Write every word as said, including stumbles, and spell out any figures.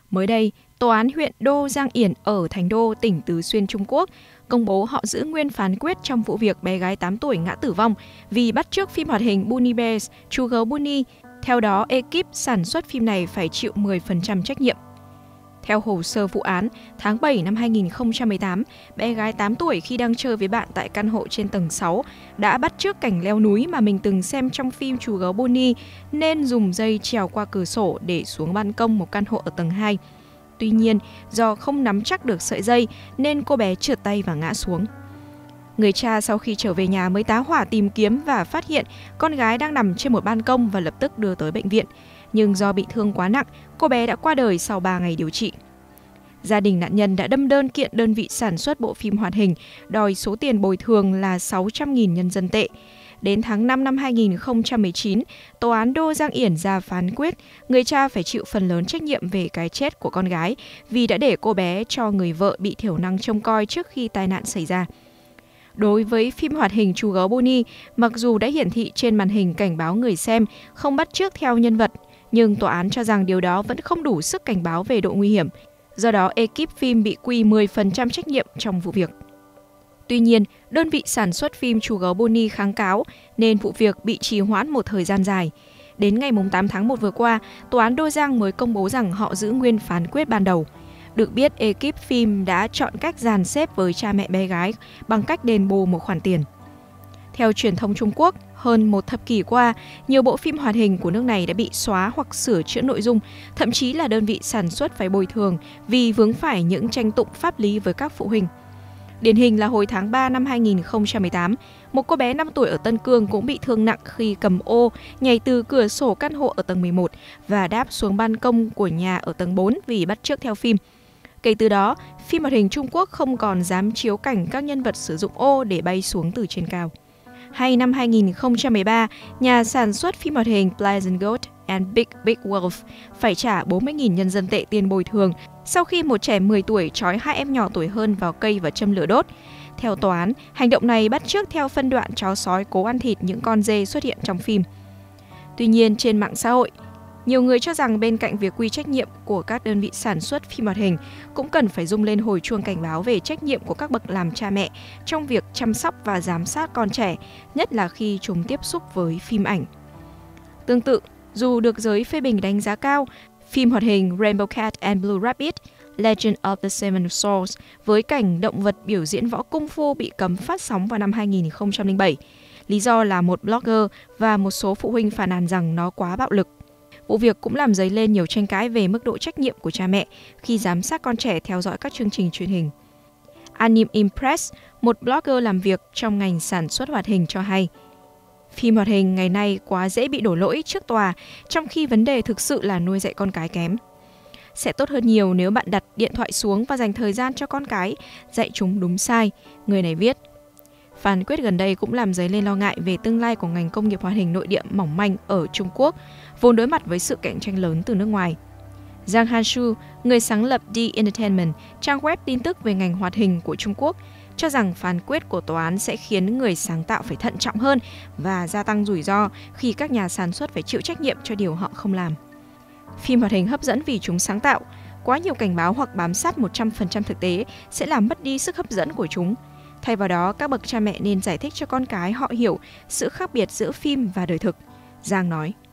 Mới đây, Tòa án huyện Đô Giang Yển ở Thành Đô, tỉnh Tứ Xuyên, Trung Quốc công bố họ giữ nguyên phán quyết trong vụ việc bé gái tám tuổi ngã tử vong vì bắt chước phim hoạt hình Bunny Bears, chú gấu Bunny. Theo đó, ekip sản xuất phim này phải chịu mười phần trăm trách nhiệm. Theo hồ sơ vụ án, tháng bảy năm hai nghìn không trăm mười tám, bé gái tám tuổi khi đang chơi với bạn tại căn hộ trên tầng sáu đã bắt chước cảnh leo núi mà mình từng xem trong phim Chú gấu Bonnie nên dùng dây trèo qua cửa sổ để xuống ban công một căn hộ ở tầng hai. Tuy nhiên, do không nắm chắc được sợi dây nên cô bé trượt tay và ngã xuống. Người cha sau khi trở về nhà mới tá hỏa tìm kiếm và phát hiện con gái đang nằm trên một ban công và lập tức đưa tới bệnh viện. Nhưng do bị thương quá nặng, cô bé đã qua đời sau ba ngày điều trị. Gia đình nạn nhân đã đâm đơn kiện đơn vị sản xuất bộ phim hoạt hình, đòi số tiền bồi thường là sáu trăm nghìn nhân dân tệ. Đến tháng năm năm hai nghìn không trăm mười chín, Tòa án Đô Giang Yển ra phán quyết người cha phải chịu phần lớn trách nhiệm về cái chết của con gái vì đã để cô bé cho người vợ bị thiểu năng trông coi trước khi tai nạn xảy ra. Đối với phim hoạt hình Chú gấu Bonnie, mặc dù đã hiển thị trên màn hình cảnh báo người xem không bắt chước theo nhân vật, nhưng tòa án cho rằng điều đó vẫn không đủ sức cảnh báo về độ nguy hiểm. Do đó, ekip phim bị quy mười phần trăm trách nhiệm trong vụ việc. Tuy nhiên, đơn vị sản xuất phim Chú gấu Bonnie kháng cáo nên vụ việc bị trì hoãn một thời gian dài. Đến ngày tám tháng một vừa qua, Tòa án Đô Giang mới công bố rằng họ giữ nguyên phán quyết ban đầu. Được biết, ekip phim đã chọn cách dàn xếp với cha mẹ bé gái bằng cách đền bù một khoản tiền. Theo truyền thông Trung Quốc, hơn một thập kỷ qua, nhiều bộ phim hoạt hình của nước này đã bị xóa hoặc sửa chữa nội dung, thậm chí là đơn vị sản xuất phải bồi thường vì vướng phải những tranh tụng pháp lý với các phụ huynh. Điển hình là hồi tháng ba năm hai nghìn không trăm mười tám, một cô bé năm tuổi ở Tân Cương cũng bị thương nặng khi cầm ô nhảy từ cửa sổ căn hộ ở tầng mười một và đáp xuống ban công của nhà ở tầng bốn vì bắt chước theo phim. Kể từ đó, phim hoạt hình Trung Quốc không còn dám chiếu cảnh các nhân vật sử dụng ô để bay xuống từ trên cao. Hay năm hai nghìn không trăm mười ba, nhà sản xuất phim hoạt hình Pleasant Goat and Big Big Wolf phải trả bốn mươi nghìn nhân dân tệ tiền bồi thường sau khi một trẻ mười tuổi trói hai em nhỏ tuổi hơn vào cây và châm lửa đốt. Theo tòa án, hành động này bắt chước theo phân đoạn chó sói cố ăn thịt những con dê xuất hiện trong phim. Tuy nhiên, trên mạng xã hội, nhiều người cho rằng bên cạnh việc quy trách nhiệm của các đơn vị sản xuất phim hoạt hình cũng cần phải rung lên hồi chuông cảnh báo về trách nhiệm của các bậc làm cha mẹ trong việc chăm sóc và giám sát con trẻ, nhất là khi chúng tiếp xúc với phim ảnh. Tương tự, dù được giới phê bình đánh giá cao, phim hoạt hình Rainbow Cat and Blue Rabbit, Legend of the Seven Swords với cảnh động vật biểu diễn võ cung phu bị cấm phát sóng vào năm hai nghìn không trăm lẻ bảy. Lý do là một blogger và một số phụ huynh phàn nàn rằng nó quá bạo lực. Vụ việc cũng làm dấy lên nhiều tranh cãi về mức độ trách nhiệm của cha mẹ khi giám sát con trẻ theo dõi các chương trình truyền hình. Anim Impress, một blogger làm việc trong ngành sản xuất hoạt hình cho hay, phim hoạt hình ngày nay quá dễ bị đổ lỗi trước tòa, trong khi vấn đề thực sự là nuôi dạy con cái kém. Sẽ tốt hơn nhiều nếu bạn đặt điện thoại xuống và dành thời gian cho con cái, dạy chúng đúng sai, người này viết. Phán quyết gần đây cũng làm dấy lên lo ngại về tương lai của ngành công nghiệp hoạt hình nội địa mỏng manh ở Trung Quốc, vốn đối mặt với sự cạnh tranh lớn từ nước ngoài. Zhang Hanshu, người sáng lập D Entertainment, trang web tin tức về ngành hoạt hình của Trung Quốc, cho rằng phán quyết của tòa án sẽ khiến người sáng tạo phải thận trọng hơn và gia tăng rủi ro khi các nhà sản xuất phải chịu trách nhiệm cho điều họ không làm. Phim hoạt hình hấp dẫn vì chúng sáng tạo, quá nhiều cảnh báo hoặc bám sát một trăm phần trăm thực tế sẽ làm mất đi sức hấp dẫn của chúng. Thay vào đó, các bậc cha mẹ nên giải thích cho con cái họ hiểu sự khác biệt giữa phim và đời thực, Giang nói.